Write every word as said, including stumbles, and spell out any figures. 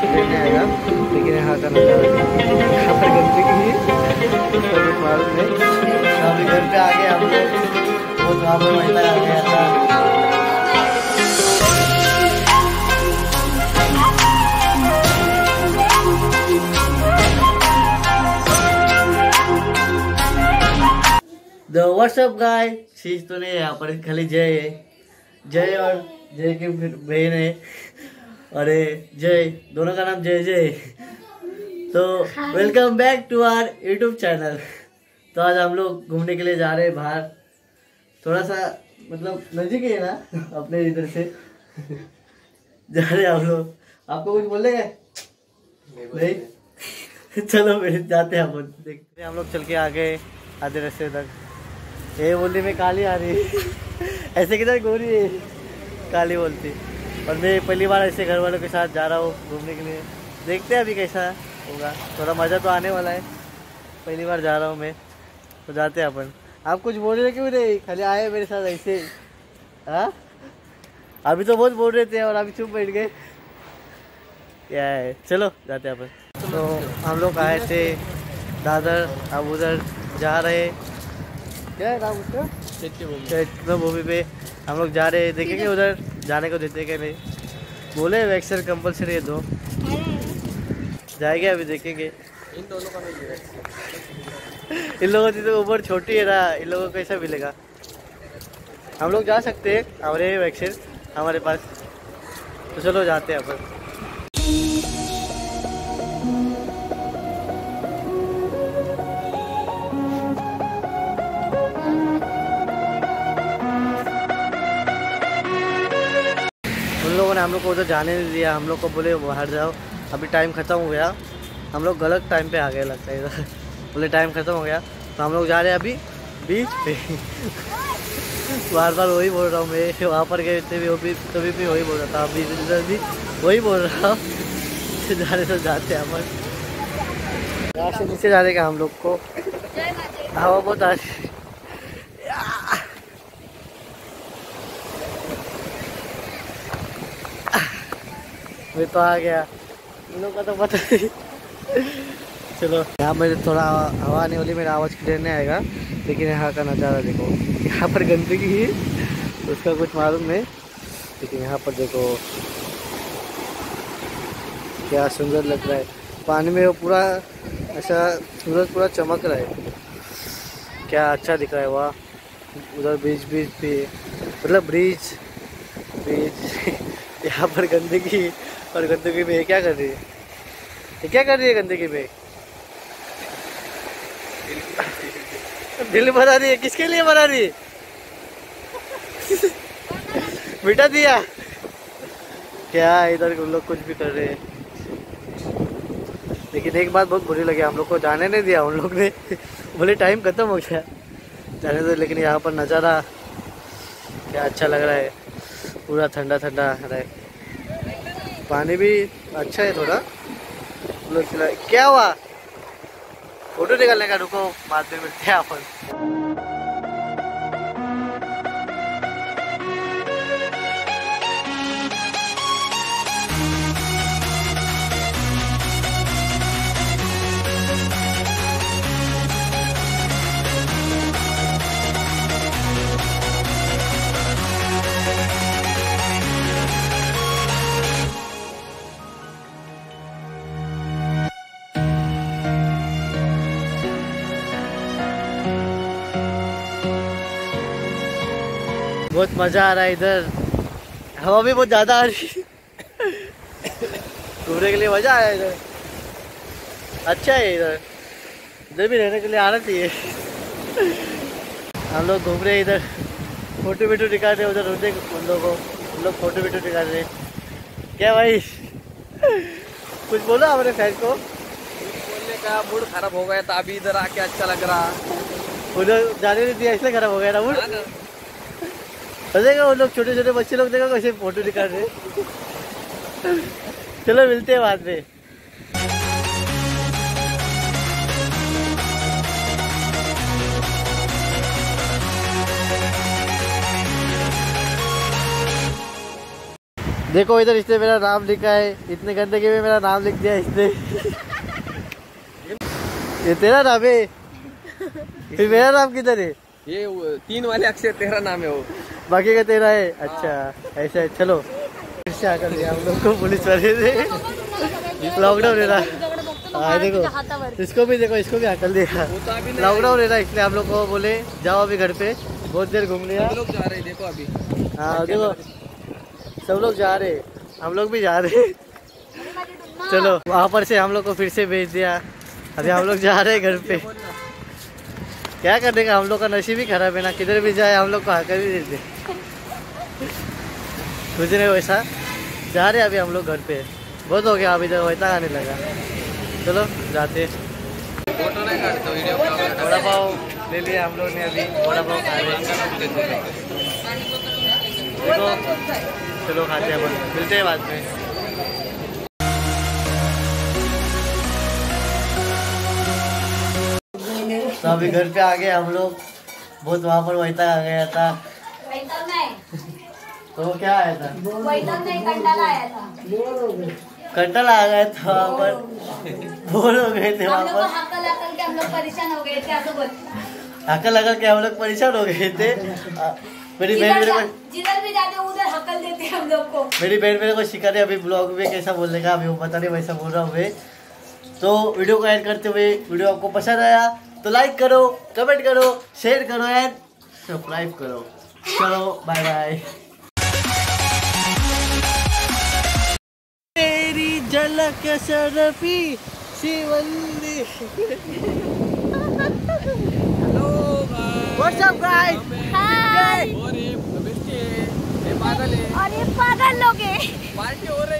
देखने आएगा, लेकिन यहाँ का नज़ारा यहाँ पर गंदगी है, उसका कुछ मालूम नहीं। तो अभी घर पे आ गए हम लोग, बहुत वहाँ पर महिला आ गया था। तो व्हाट्सअप गाय चीज तो नहीं है यहाँ पर, खाली जय है, जय और जय की बहन है, अरे जय दोनों का नाम जय जय। तो welcome back to our YouTube channel. तो आज हम लोग घूमने के लिए जा रहे हैं बाहर, थोड़ा सा मतलब नजदीक है ना अपने इधर से जा रहे हैं हम लोग। आपको कुछ बोलेंगे? नहीं चलो फिर जाते हैं, हम देखते हैं। हम लोग चल के आ गए आधे रास्ते तक। ये बोलती मैं काली आ रही ऐसे किधर गोरी है काली बोलती। और मैं पहली बार ऐसे घर वालों के साथ जा रहा हूँ घूमने के लिए, देखते हैं अभी कैसा होगा। थोड़ा मज़ा तो आने वाला है, पहली बार जा रहा हूँ मैं, तो जाते हैं अपन। आप कुछ बोल रहे क्यों नहीं, खाली आए मेरे साथ ऐसे? हाँ अभी तो बहुत बोल रहे थे और अभी चुप बैठ गए, क्या है। चलो जाते हैं अपन। तो हम लोग आए थे दादर, अब उधर जा रहे, क्या है नाम उसका, चैत्र भूमि पे हम लोग जा रहे हैं। देखेंगे उधर जाने को देते क्या नहीं, बोले वैक्सीन कंपलसरी है, दो जाएंगे अभी देखेंगे। इन दोनों का नहीं है इन लोगों की तो उम्र छोटी है ना, इन लोगों को कैसा मिलेगा। हम लोग जा सकते हैं, हमारे वैक्सीन हमारे पास, तो चलो जाते हैं अपन। उन लोगों ने हम लोग को उधर जाने नहीं दिया, हम लोग को बोले बाहर जाओ, अभी टाइम ख़त्म हो गया। हम लोग गलत टाइम पे आ गए लगता है इधर, बोले टाइम ख़त्म हो गया, तो हम लोग जा रहे हैं अभी बीच पे बार बार वही बोल रहा हूँ मैं, वहाँ पर गए थे भी, वो भी तभी भी वही बोल रहा था, अभी इधर भी वही बोल रहा हूँ जाने तो जाते हैं अपन। यहाँ से नीचे जाने का हम लोग को, हवा बहुत आ रही। मैं तो आ गया, इन लोगों का तो पता नहीं। चलो यहाँ पर थोड़ा हवा आने वाली, मेरा आवाज़ क्लियर नहीं आएगा, लेकिन यहाँ का नज़ारा देखो। यहाँ पर गंदगी है, उसका कुछ मालूम नहीं, लेकिन यहाँ पर देखो क्या सुंदर लग रहा है। पानी में वो पूरा ऐसा सूरज पूरा चमक रहा है, क्या अच्छा दिख रहा है। वहाँ उधर बीच बीच पे, मतलब ब्रिज ब्रिज यहाँ पर गंदगी, और गंदगी में ये क्या कर रही है, ये क्या कर रही है गंदगी में? दिल बना रही है, किसके लिए बना रही है? मिटा दिया क्या? इधर उन लोग कुछ भी कर रहे हैं, लेकिन एक बात बहुत बुरी लगी, हम लोग को जाने नहीं दिया उन लोग ने बोले टाइम खत्म हो गया जाने दो। लेकिन यहाँ पर नज़ारा क्या अच्छा लग रहा है, पूरा ठंडा ठंडा है, पानी भी अच्छा है थोड़ा। लोग क्या हुआ, फोटो निकालने का, रुको बाद में मिलते हैं अपन। बहुत मज़ा आ रहा है इधर, हवा भी बहुत ज़्यादा आ रही है घूमने के लिए मज़ा आया इधर, अच्छा है इधर, इधर भी रहने के लिए आना चाहिए। हम लोग घूम रहे हैं इधर, फोटो वीटो दिखा रहे, उधर होते उन लोगों को, उन लोग फोटो वीटो दिखा रहे। क्या भाई कुछ बोला हमारे फैन को? बोलने का मूड खराब हो गया था, अभी इधर आके अच्छा लग रहा। उधर जाने नहीं दिया इसलिए खराब हो गया ना मूड। देखो वो लोग छोटे छोटे बच्चे लोग देखो कैसे फोटो दिखा रहे। चलो मिलते हैं बाद में। देखो इधर इसने मेरा नाम लिखा है, इतने गंदगी में मेरा नाम लिख दिया इसने। ये तेरा नाम है? फिर मेरा नाम किधर है? ये तीन वाले अक्षर तेरा नाम है वो, बाकी का तेरा है। अच्छा ऐसा है। चलो फिर से आकर दिया हम लोग को पुलिस वाले ने। लॉकडाउन है ना, हाँ देखो इसको भी, देखो इसको भी हकल दिया। लॉकडाउन है ना, इसलिए हम लोग को बोले जाओ अभी घर पे, बहुत देर घूम लिया। लोग जा रहे हैं देखो अभी। हाँ देखो सब लोग जा रहे, हम लोग भी जा रहे। चलो वहाँ पर से हम लोग को फिर से भेज दिया, अभी हम लोग जा रहे हैं घर पे। क्या करने का, हम लोग का नसीब ही खराब है ना, किधर भी जाए हम लोग को हकल ही देते। कुछ नहीं वैसा, जा रहे अभी हम लोग घर पे। बहुत हो गया अभी, तो वैसा आने लगा। चलो जाते। फोटो नहीं काटते वीडियो। वड़ा पाव ले लिया हम लोग ने, अभी वड़ा पाव खा रहे हैं। देखो चलो खाते हैं, अपन मिलते हैं बाद में। तो अभी घर पे आ गए हम लोग, बहुत वहाँ पर वैसा आ गया था। तो क्या आया था? कंटल आ गया था वहाँ पर, बोर हो गए थे वहाँ पर। हकल हकल के हम लोग परेशान हो गए थे, ऐसा बोल। हकल हकल के हम लोग परेशान हो गए थे। मेरी बहन मेरे को जिधर भी जाते उधर हकल देते हम लोग को। मेरी बहन मेरे को सिखा रही अभी ब्लॉग में कैसा बोलने का, अभी वो पता नहीं वैसा बोल रहा हूँ मैं। तो वीडियो को एंड करते हुए, वीडियो आपको पसंद आया तो लाइक करो, कमेंट करो, शेयर करो एंड सब्सक्राइब करो। चलो बाय बाय। तेरी झलक सरपी शिवंदी। Hello what's up guys? Hi. और ये बेस्टी है, ये पागल है, और ये पागल लोग हैं। पार्टी हो रही है।